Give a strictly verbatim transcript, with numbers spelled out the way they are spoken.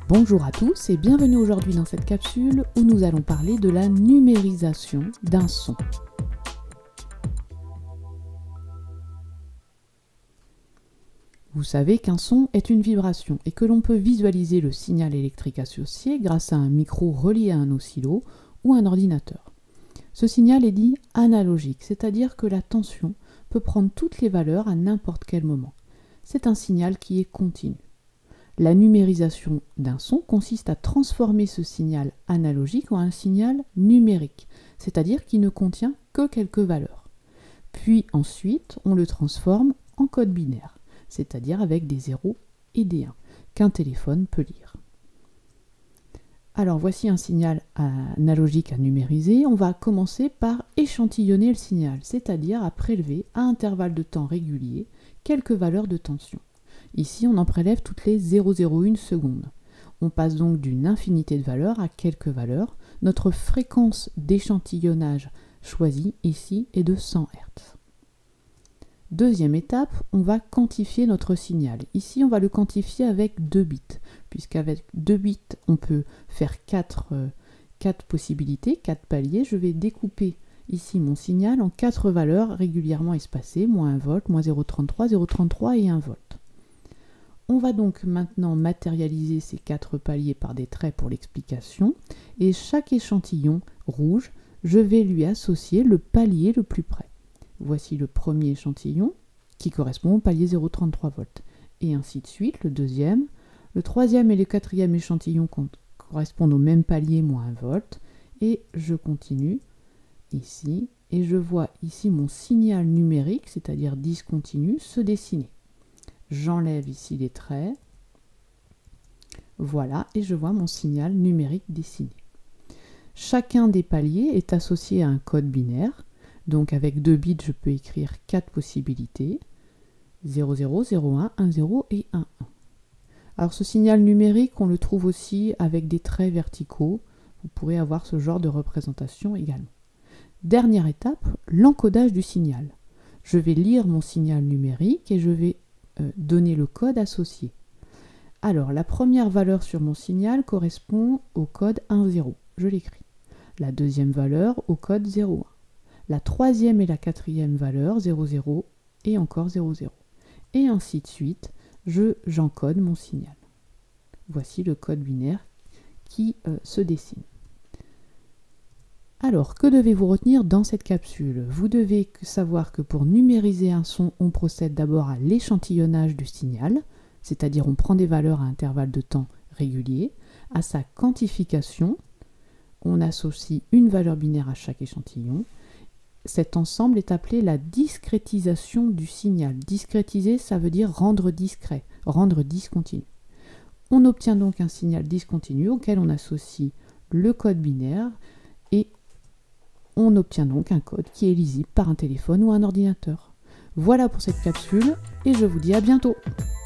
Bonjour à tous et bienvenue aujourd'hui dans cette capsule où nous allons parler de la numérisation d'un son. Vous savez qu'un son est une vibration et que l'on peut visualiser le signal électrique associé grâce à un micro relié à un oscillo ou un ordinateur. Ce signal est dit analogique, c'est-à-dire que la tension peut prendre toutes les valeurs à n'importe quel moment. C'est un signal qui est continu. La numérisation d'un son consiste à transformer ce signal analogique en un signal numérique, c'est-à-dire qui ne contient que quelques valeurs. Puis ensuite, on le transforme en code binaire, c'est-à-dire avec des zéros et des uns, qu'un téléphone peut lire. Alors voici un signal analogique à numériser. On va commencer par échantillonner le signal, c'est-à-dire à prélever à intervalles de temps réguliers quelques valeurs de tension. Ici, on en prélève toutes les zéro virgule zéro un secondes. On passe donc d'une infinité de valeurs à quelques valeurs. Notre fréquence d'échantillonnage choisie ici est de cent hertz. Deuxième étape, on va quantifier notre signal. Ici, on va le quantifier avec deux bits, puisqu'avec deux bits, on peut faire quatre, euh, quatre possibilités, quatre paliers. Je vais découper ici mon signal en quatre valeurs régulièrement espacées, moins un volt, moins zéro virgule trente-trois, zéro virgule trente-trois et un volt. On va donc maintenant matérialiser ces quatre paliers par des traits pour l'explication, et chaque échantillon rouge, je vais lui associer le palier le plus près. Voici le premier échantillon qui correspond au palier zéro virgule trente-trois volts, et ainsi de suite, le deuxième, le troisième et le quatrième échantillon correspondent au même palier, moins un volt, et je continue ici, et je vois ici mon signal numérique, c'est-à-dire discontinu, se dessiner. J'enlève ici les traits, voilà, et je vois mon signal numérique dessiné. Chacun des paliers est associé à un code binaire, donc avec deux bits, je peux écrire quatre possibilités, zéro zéro, zéro un, un zéro et un un. Alors ce signal numérique, on le trouve aussi avec des traits verticaux, vous pourrez avoir ce genre de représentation également. Dernière étape, l'encodage du signal. Je vais lire mon signal numérique et je vais donner le code associé. Alors, la première valeur sur mon signal correspond au code un zéro. Je l'écris. La deuxième valeur au code zéro un. La troisième et la quatrième valeur zéro zéro et encore zéro zéro. Et ainsi de suite, je, j'encode mon signal. Voici le code binaire qui euh, se dessine. Alors, que devez-vous retenir dans cette capsule? Vous devez savoir que pour numériser un son, on procède d'abord à l'échantillonnage du signal, c'est-à-dire on prend des valeurs à intervalles de temps réguliers, à sa quantification, on associe une valeur binaire à chaque échantillon. Cet ensemble est appelé la discrétisation du signal. Discrétiser, ça veut dire rendre discret, rendre discontinu. On obtient donc un signal discontinu auquel on associe le code binaire et on obtient donc un code qui est lisible par un téléphone ou un ordinateur. Voilà pour cette capsule et je vous dis à bientôt.